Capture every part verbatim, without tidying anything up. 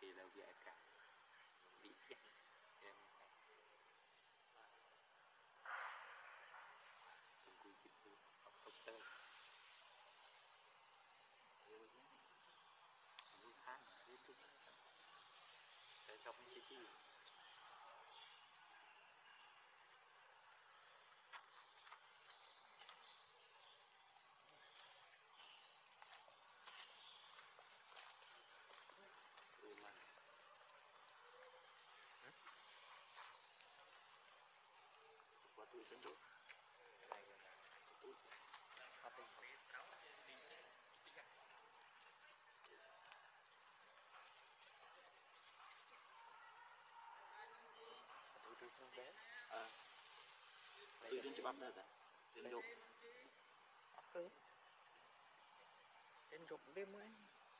thì lâu dài cả bị chết em cùng cùi chịu được học học sơ những tháng đi chung để trong cái chi mà qua tuổi đến độ này tuổi học tình tuổi tuổi không bé à tuổi đến chụp bắp được à đến độ ừ đến chụp đêm ấy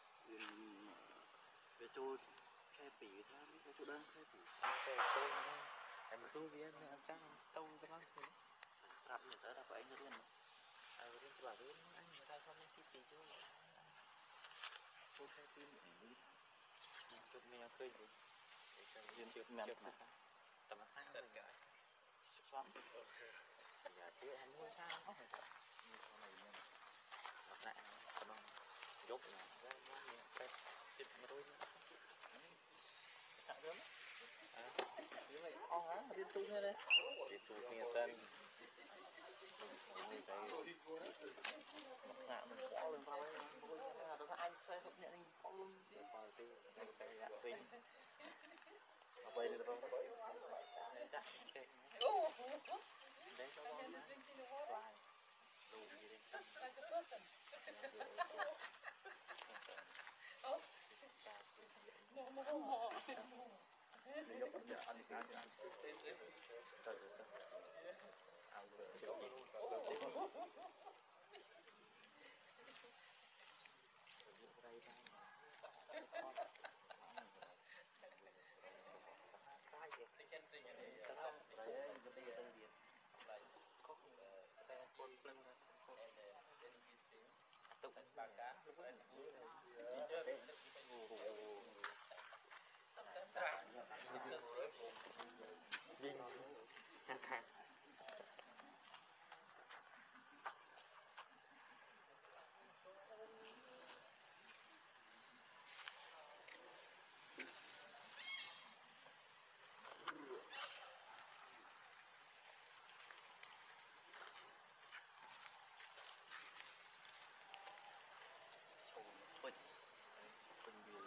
về chỗ xe bỉ thôi về chỗ đơn xe bỉ xe tôi em tôi viên em chắc tông cho nó thôi gặp người ta đã phải anh rất là à rồi cho bà biết anh người ta không cái gì chứ tôi xe tim chụp mình khơi gì để cho viên chụp ngắn chụp tầm hai rồi xoắn giờ chứ em mua sao không phải thật như sau này nha mặt nạ nó dốt là ra nó miệng phép chụp mà tôi thẳng lắm à như vậy o hả liên tu nghe đây liên tu nghe sân cái mặt nạ mình bỏ lên tao ấy tôi nghe tao thấy anh xe hợp nhẹ anh bỏ luôn để coi cái cái cái dạng sinh ở đây được không chắc cái đấy cho bom đấy đủ gì đấy đi dọc nhà ăn cái ăn từ từ ao vừa chịu gì đây đây sai vậy cái đó đấy cái đây đây điện có cái con lưng tụng ba cá lúc ấy Vinh ăn khang bình bình điều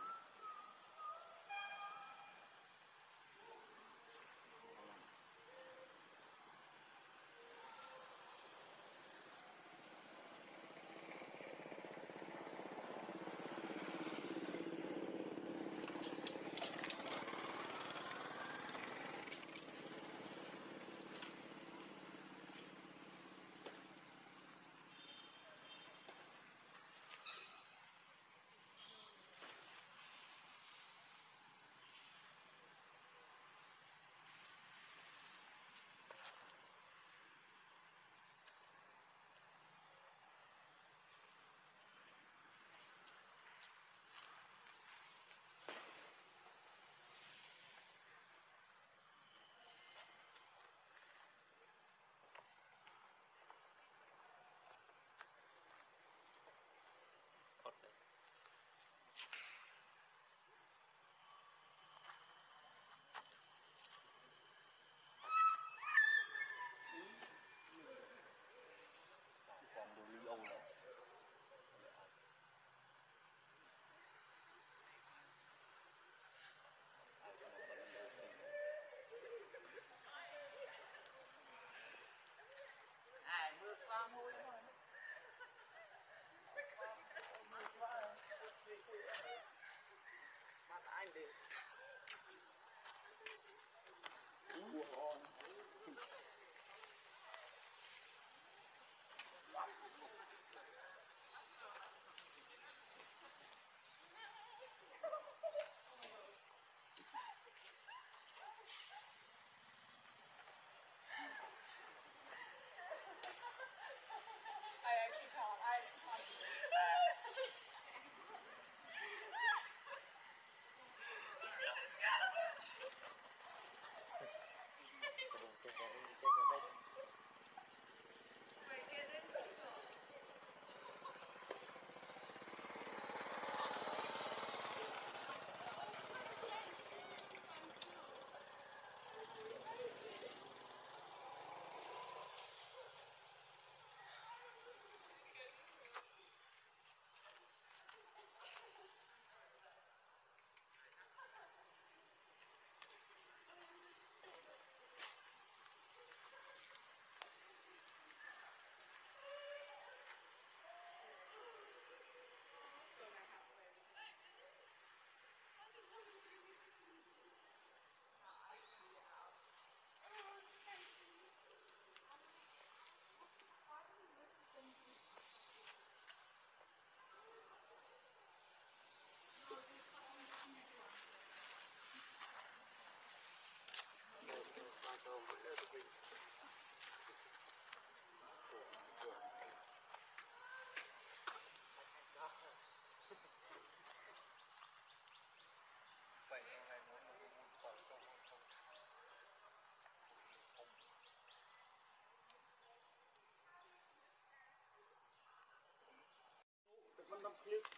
Nước